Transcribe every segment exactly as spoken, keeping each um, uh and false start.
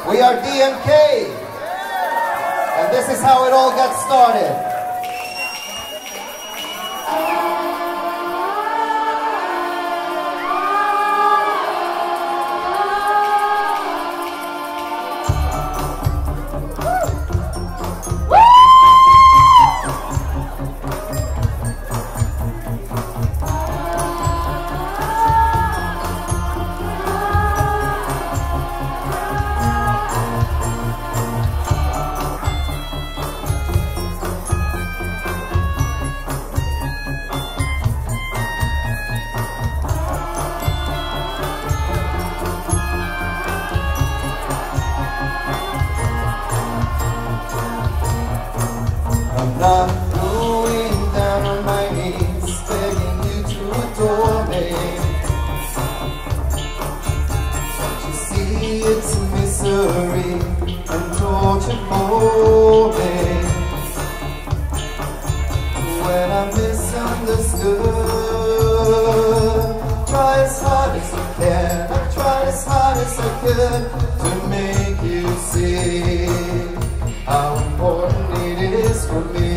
We are D M K, and this is how it all got started. Not going down on my knees, begging you to adore me. Don't you see it's misery and torture for me? When I'm misunderstood, try as hard as I can, I try as hard as I could to make you see how important it is for me.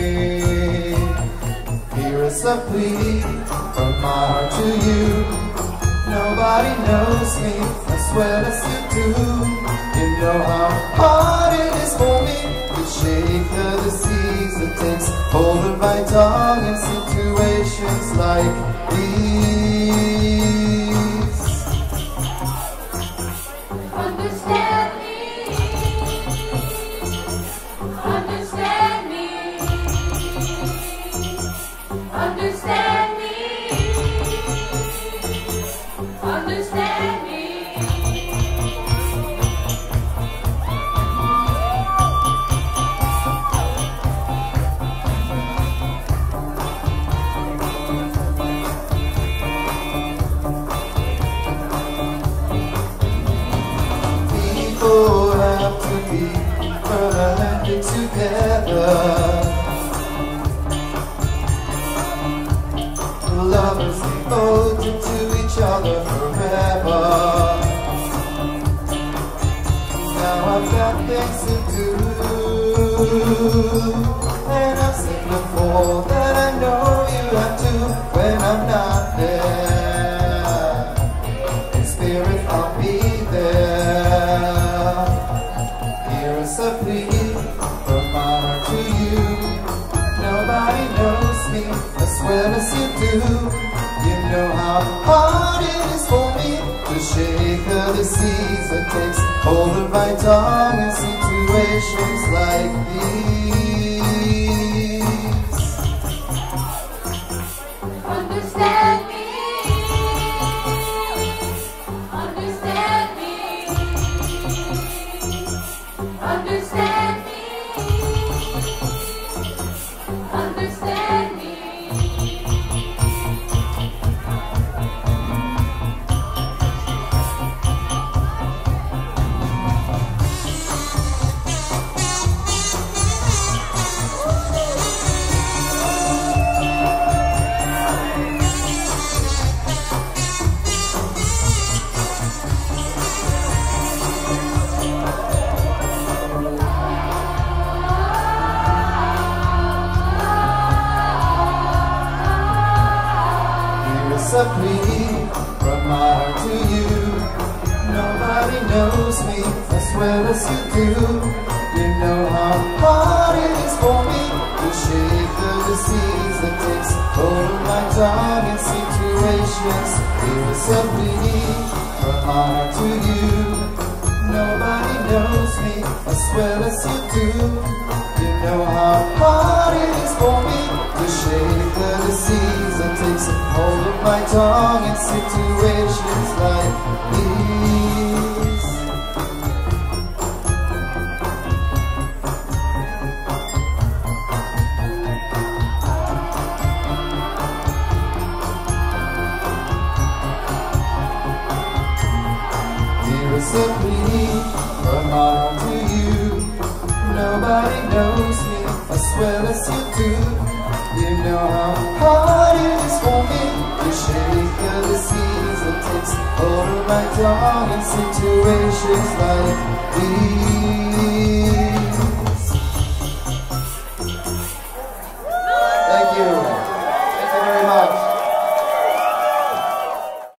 Here is a plea from my heart to you. Nobody knows me as well as you do. You know how hard it is for me to shake the disease that takes hold of my tongue in situations like these. Understand me. Understand me. Understand me. Understand me. People have to be permanently together. Lovers devoted to each other forever. Now I've got things to do, and I've said before that I know you have to when I'm not there. In spirit I'll be there. Here is a plea from my heart to you. Nobody knows me as well as you do. You know how hard it is for me to shake the disease that takes hold of my tongue in situations like these. Understand me. Understand me. Understand me. Understand me. A plea from my heart to you. Nobody knows me as well as you do. You know how hard it is for me to shake the disease that takes hold of my tongue in situations. Here is a plea from my heart to you. Nobody knows me as well as you do. You know how hard it is for me to shake the disease that takes hold of my tongue in situations like these. Here is a plea from my heart to you. Nobody knows me as well as you do. You know how hard it is for me to shake the disease that politics, hold her back down in situations like these.